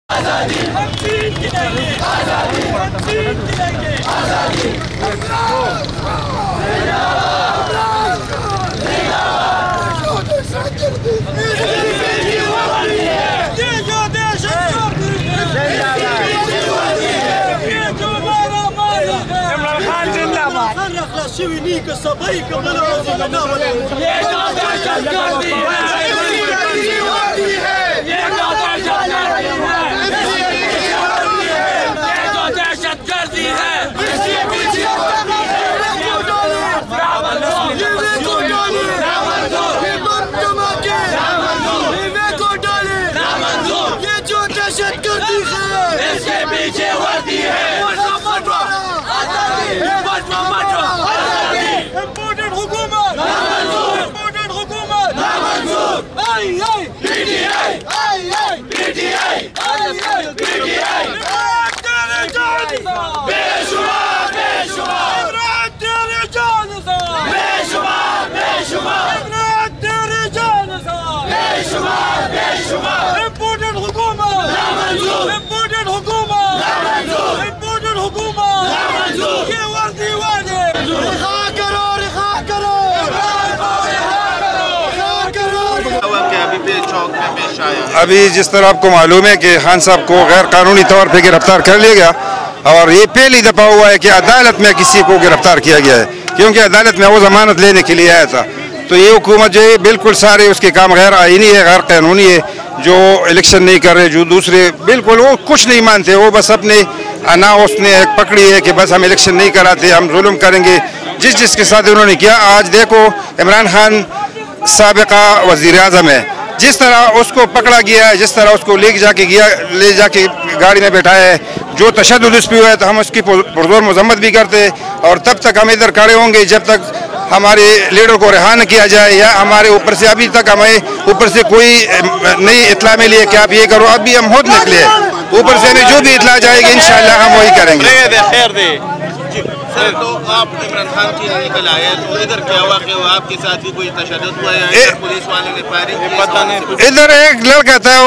आजादी हम जीत गिराएंगे, आजादी हम जीत गिराएंगे, आजादी ये जो देश इमरान खान जिंदाबाद शिवनी के सभी को अभी जिस तरह आपको मालूम है कि खान साहब को गैर कानूनी तौर पे गिरफ्तार कर लिया गया और ये पहली दफ़ा हुआ है कि अदालत में किसी को गिरफ्तार किया गया है, क्योंकि अदालत में वो जमानत लेने के लिए आया था। तो ये हुकूमत जो है बिल्कुल सारे उसके काम गैर आईनी है, गैर कानूनी है। जो इलेक्शन नहीं कर रहे, जो दूसरे बिल्कुल वो कुछ नहीं मानते, वो बस अपने अना उसने एक पकड़ी है कि बस हम इलेक्शन नहीं कराते, हम जुल्म करेंगे। जिसके साथ उन्होंने किया, आज देखो इमरान खान साबिका वज़ीर आज़म है, जिस तरह उसको पकड़ा गया है, जिस तरह उसको ले जाके गाड़ी में बैठाया है, जो तशद्दुद उस पर हुआ है, तो हम उसकी पुरज़ोर मज़म्मत भी करते हैं। और तब तक हम इधर खड़े होंगे जब तक हमारे लीडर को रिहा न किया जाए, या हमारे ऊपर से अभी तक हमें ऊपर से कोई नई इतला मिली है कि आप ये करो। अभी हम खुद निकले, ऊपर से हमें जो भी इतला जाएगी इंशाअल्लाह हम वही करेंगे। सर, तो आप इमरान खान की निकल आए, तो इधर क्या हुआ कि आपके साथ भी कोई तशद्दुद हुआ है? पुलिस वाले ने फायरिंग की, पता नहीं। इधर एक लड़का था,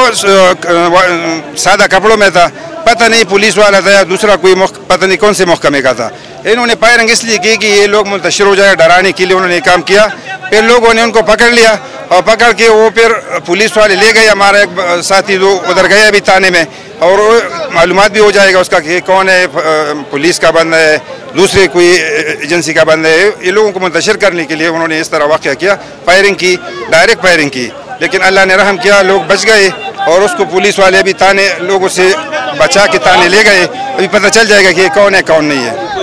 वो सादा कपड़ों में था, पता नहीं पुलिस वाला था या दूसरा कोई पता नहीं कौन से महकमे का था। इन्होंने फायरिंग इसलिए की कि ये लोग मुंतशिर हो जाए, डराने के लिए उन्होंने काम किया। फिर लोगों ने उनको पकड़ लिया और पकड़ के वो फिर पुलिस वाले ले गए। हमारा एक साथी जो उधर गए अभी थाने में, और मालूमात भी हो जाएगा उसका कि कौन है, पुलिस का बंदा है, दूसरे कोई एजेंसी का बंदा है। ये लोगों को मुंतशिर करने के लिए उन्होंने इस तरह वाक़या किया, फायरिंग की, डायरेक्ट फायरिंग की। लेकिन अल्लाह ने रहम किया, लोग बच गए और उसको पुलिस वाले अभी थाने लोगों से बचा के थाने ले गए। अभी पता चल जाएगा कि कौन है कौन नहीं है।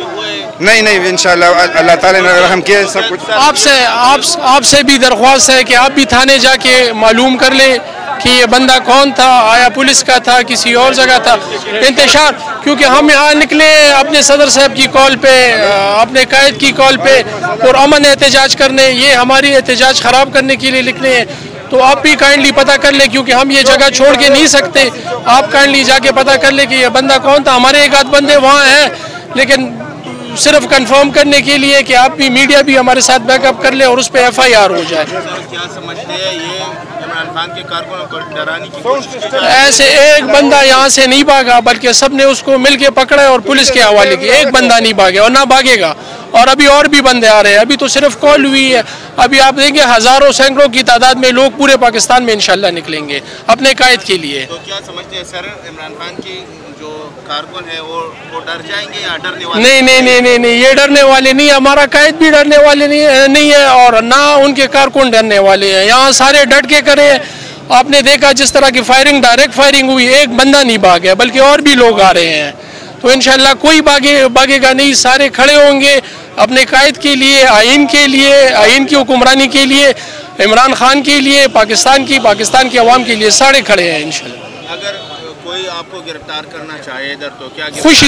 नहीं, इंशाअल्लाह अल्लाह ताला ने रहम किया सब कुछ। आपसे भी दरख्वास्त है कि आप भी थाने जाके मालूम कर लें कि ये बंदा कौन था, आया पुलिस का था, किसी और जगह था। इंतशार, क्योंकि हम यहाँ निकले अपने सदर साहब की कॉल पे, अपने कायद की कॉल पे, और अमन एहतजाज करने, ये हमारी एहतजाज ख़राब करने के लिए निकले हैं। तो आप भी काइंडली पता कर ले, क्योंकि हम ये जगह छोड़ के नहीं सकते। आप काइंडली जाके पता कर ले कि ये बंदा कौन था। हमारे एक आध बंदे वहाँ हैं, लेकिन सिर्फ कंफर्म करने के लिए कि आप भी, मीडिया भी हमारे साथ बैकअप कर ले और उस पर FIR हो जाए। क्या समझते हैं ये इमरान खान के कारकुनों को डराने की कोशिश? ऐसे एक बंदा यहाँ से नहीं भागा, बल्कि सबने उसको मिलके पकड़ा और पुलिस के हवाले किया। एक बंदा नहीं भागा और ना भागेगा। और अभी और भी बंदे आ रहे हैं। अभी तो सिर्फ कॉल हुई है, अभी आप देखेंगे हज़ारों सैकड़ों की तादाद में लोग पूरे पाकिस्तान में इंशाल्लाह निकलेंगे अपने कायद के लिए। तो क्या समझते हैं सर, इमरान खान की जो कारकुन है वो डर जाएंगे या डरने वाले? नहीं, ये डरने वाले नहीं। हमारा कायद भी डरने वाले नहीं है और ना उनके कारकुन डरने वाले हैं। यहाँ सारे डट के करें। आपने देखा जिस तरह की फायरिंग, डायरेक्ट फायरिंग हुई, एक बंदा नहीं भागा, बल्कि और भी लोग आ रहे हैं। तो इंशाल्लाह कोई भागेगा नहीं, सारे खड़े होंगे अपने कायद के लिए, आइन के लिए, आइन की हुक्मरानी के लिए, इमरान खान के लिए, पाकिस्तान की आवाम के लिए सारे खड़े हैं इंशाल्लाह। अगर कोई आपको गिरफ्तार करना चाहे इधर, तो क्या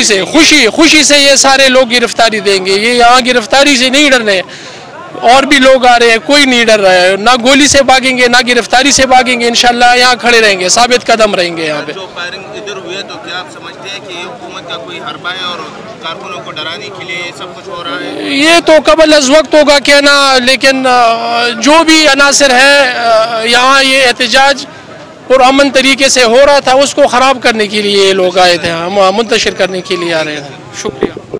खुशी से ये सारे लोग गिरफ्तारी देंगे। ये यहाँ गिरफ्तारी से नहीं डरने, और भी लोग आ रहे हैं, कोई नहीं डर रहा है। ना गोली से भागेंगे, ना गिरफ्तारी से भागेंगे। इंशाल्लाह यहाँ खड़े रहेंगे, साबित कदम रहेंगे यहाँ पे। जो फायरिंग इधर हुई है, तो क्या आप समझते हैं कि ये हुकूमत का कोई हरबा है और कारकुनों को डराने के लिए सब कुछ हो रहा है? ये तो कबल अज़ वक्त होगा कहना, लेकिन जो भी अनासर है यहाँ, ये एहतजाज पुरअमन तरीके से हो रहा था, उसको ख़राब करने के लिए ये लोग आए थे, हम मुंतशिर करने के लिए आ रहे थे। शुक्रिया।